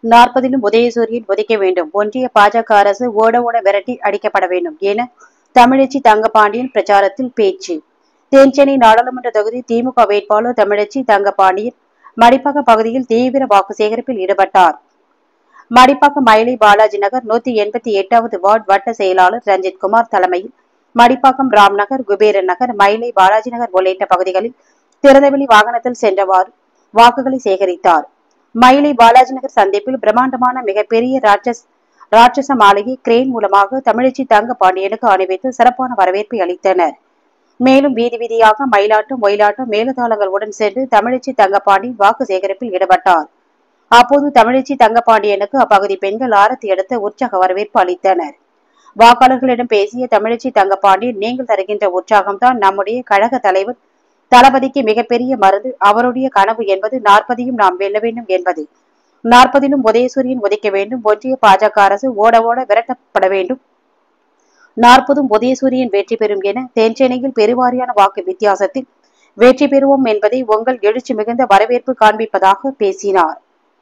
40 உதயசூரியன் ஒதுக்க வேண்டும். ஒன்றிய பாஜக அரசு ஓட ஓட விரட்டி அடிக்கப்பட வேண்டும் என தமிழச்சி தங்கபாண்டியன் பிரச்சாரத்தில் பேச்சு. தென்சென்னை நாடாளுமன்ற தொகுதி திமுக வேட்பாளர் தமிழச்சி தங்கபாண்டியன் மடிப்பாக்கம் பகுதியில் தீவிர வாக்கு சேகரிப்பில் ஈடுபட்டார். மடிப்பாக்கம் மயிலை பாலாஜி நகர் 188வது வார்டு வட்ட செயலாளர் ரஞ்சித்குமார் தலைமையில் மடிப்பாக்கம் ராம்நகர், குபேரன் நகர், மயிலை பாலாஜி நகர் உள்ளிட்ட பகுதிகளில் திறந்தவெளி வாகனத்தில் சென்றவாறு வாக்குகளை சேகரித்தார். மயிலை பாலாஜி நகர் சந்திப்பில் பிரம்மாண்டமான மிகப்பெரிய ராட்சச மாளிகை கிரேன் மூலமாக தமிழச்சி தங்கபாண்டியனுக்கு அணிவித்து சிறப்பான வரவேற்பை அளித்தனர். மேலும் வீதி வீதியாக மயிலாட்டம், ஒயிலாட்டம், மேலதாளங்களுடன் சென்று தமிழச்சி தங்கபாண்டியன் வாக்கு சேகரிப்பில் ஈடுபட்டார். அப்போது தமிழச்சி தங்கபாண்டியனுக்கு அப்பகுதி பெண்கள் ஆரத்தி எடுத்து உற்சாக வரவேற்பு அளித்தனர். வாக்காளர்களிடம் பேசிய தமிழச்சி தங்கபாண்டியன், நீங்கள் தருகின்ற உற்சாகம்தான் நம்முடைய கழக தலைவர் தளபதிக்கு மிகப்பெரிய மருந்து. அவருடைய கனவு என்பது 40யும் நாம் வெல்ல வேண்டும் என்பது. 40லும் உதயசூரியன் உதைக்க வேண்டும். ஒன்றிய பாஜக அரசு ஓட ஓட விரட்டப்பட வேண்டும். 40ம் உதயசூரியன் வெற்றி பெறும் என தென்சென்னையில் பெருவாரியான வாக்கு வித்தியாசத்தில் வெற்றி பெறுவோம் என்பதை உங்கள் எழுச்சி மிகுந்த வரவேற்பு காண்பிப்பதாக பேசினார்.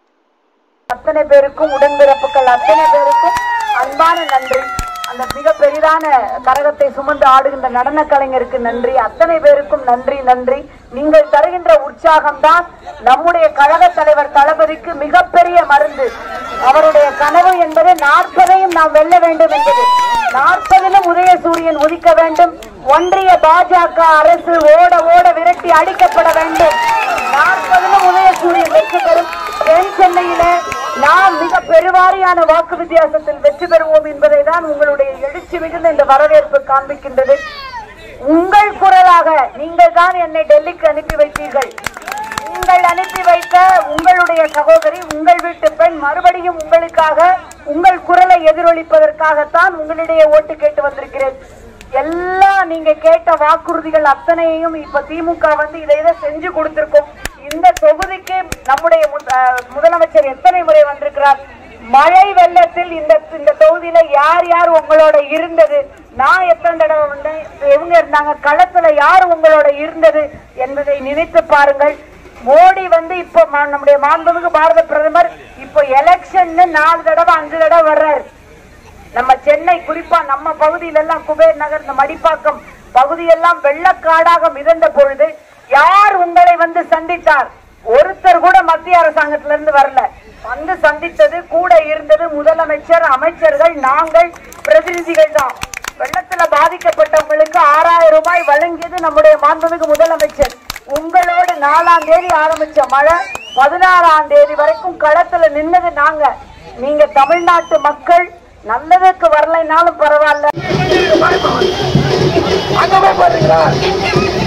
அத்தனை பேருக்கும் உடன்பிறப்புகள் அத்தனை பேருக்கும் அன்பான நன்றி. அந்த மிக பெரிதான கரகத்தை சுமந்து ஆடுகின்ற நடன கலைஞருக்கு நன்றி. அத்தனை பேருக்கும் நன்றி நன்றி. நீங்கள் தருகின்ற உற்சாகம்தான் நம்முடைய கழக தலைவர் தளபதிக்கு மிகப்பெரிய மருந்து. அவருடைய கனவு என்பது 40ஐயும் நாம் வெல்ல வேண்டும் என்பது. 40லும் உதயசூரியன் உதிக்க வேண்டும். ஒன்றிய பாஜக அரசு ஓட ஓட விரட்டி அடிக்கப்பட வேண்டும். 40லும் உதயசூரியன் வெற்றி பெறும். தென் சென்னையில நாம் மிக பெருவாரியான வாக்கு வித்தியாசத்தில் வெற்றி பெறுவோம் என்பதை தான் உங்களுடைய எழுச்சி மிகுந்த இந்த வரவேற்பு காண்பிக்கின்றது. உங்கள் குரலாக நீங்கள் தான் என்னை டெல்லிக்கு அனுப்பி வைத்தீர்கள். நீங்கள் அனுப்பி வைத்த உங்களுடைய சகோதரி, உங்கள் வீட்டு பெண் மறுபடியும் உங்களுக்காக உங்கள் குரலை எதிரொலிப்பதற்காகத்தான் உங்களிடையே ஓட்டு கேட்டு வந்திருக்கிறேன். எல்லாம் நீங்க கேட்ட வாக்குறுதிகள் அத்தனையையும் இப்ப திமுக இதை செஞ்சு கொடுத்திருக்கோம். இந்த தொகுதிக்கு நம்முடைய முதலமைச்சர் எத்தனை முறை வந்திருக்கிறார். மழை வெள்ளத்தில் இந்த தொகுதியில யார் யார் உங்களோட இருந்தது, நான் எத்தனை தடவை வந்தேன், இவங்க இருந்தாங்க, களத்துல யார் உங்களோட இருந்தது என்பதை நினைத்து பாருங்கள். மோடி இப்ப நம்முடைய மாண்புமிகு பாரத பிரதமர் இப்ப எலெக்ஷன் 4 தடவை 5 தடவை வர்றாரு. நம்ம சென்னை குறிப்பா நம்ம பகுதியில எல்லாம் குபேர் நகர், இந்த மடிப்பாக்கம் பகுதியெல்லாம் வெள்ளக்காடாக மிதந்த பொழுது யார் உங்களை சந்தித்தார்? ஒருத்தர் கூட மத்திய அரசாங்கத்திலிருந்து வரல. சந்தித்தது கூட இருந்தது முதலமைச்சர், அமைச்சர்கள், நாங்கள் பிரதிநிதிகள் தான். வெள்ளத்துல பாதிக்கப்பட்டவங்களுக்கு 6000 ரூபாய் வழங்கியது நம்முடைய மாண்புமிகு முதலமைச்சர். உங்களோட 4ஆம் தேதி ஆரம்பிச்ச மழை 16ஆம் தேதி வரைக்கும் களத்துல நின்னது நாங்க. நீங்க தமிழ்நாட்டு மக்கள் நல்லதுக்கு வரலைனாலும் பரவாயில்ல.